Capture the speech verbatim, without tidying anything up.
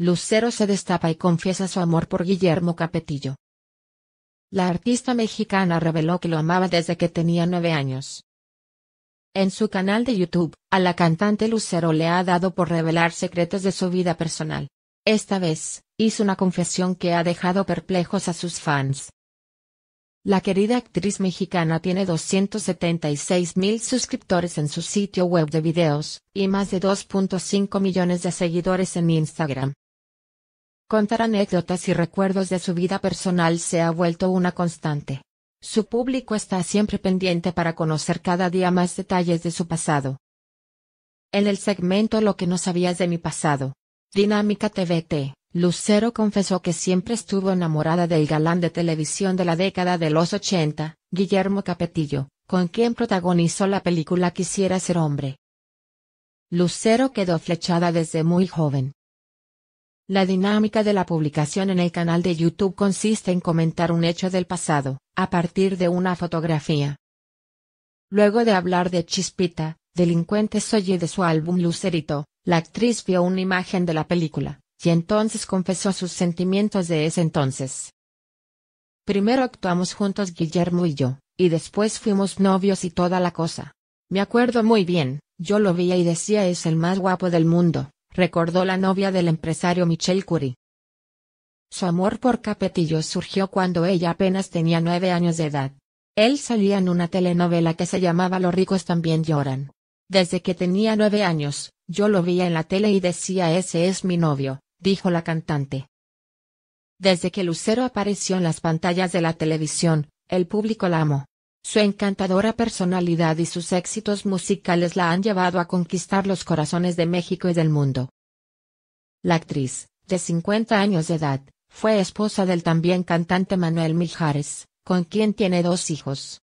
Lucero se destapa y confiesa su amor por Guillermo Capetillo. La artista mexicana reveló que lo amaba desde que tenía nueve años. En su canal de YouTube, a la cantante Lucero le ha dado por revelar secretos de su vida personal. Esta vez, hizo una confesión que ha dejado perplejos a sus fans. La querida actriz mexicana tiene doscientos setenta y seis mil suscriptores en su sitio web de videos, y más de dos punto cinco millones de seguidores en Instagram. Contar anécdotas y recuerdos de su vida personal se ha vuelto una constante. Su público está siempre pendiente para conocer cada día más detalles de su pasado. En el segmento Lo que no sabías de mi pasado, Dinámica T V T, Lucero confesó que siempre estuvo enamorada del galán de televisión de la década de los ochenta, Guillermo Capetillo, con quien protagonizó la película Quisiera ser hombre. Lucero quedó flechada desde muy joven. La dinámica de la publicación en el canal de YouTube consiste en comentar un hecho del pasado, a partir de una fotografía. Luego de hablar de Chispita, Delincuente Soy y de su álbum Lucerito, la actriz vio una imagen de la película, y entonces confesó sus sentimientos de ese entonces. Primero actuamos juntos Guillermo y yo, y después fuimos novios y toda la cosa. Me acuerdo muy bien, yo lo veía y decía es el más guapo del mundo, recordó la novia del empresario Michelle Curie. Su amor por Capetillo surgió cuando ella apenas tenía nueve años de edad. Él salía en una telenovela que se llamaba Los ricos también lloran. Desde que tenía nueve años, yo lo veía en la tele y decía ese es mi novio, dijo la cantante. Desde que Lucero apareció en las pantallas de la televisión, el público la amó. Su encantadora personalidad y sus éxitos musicales la han llevado a conquistar los corazones de México y del mundo. La actriz, de cincuenta años de edad, fue esposa del también cantante Manuel Mijares, con quien tiene dos hijos.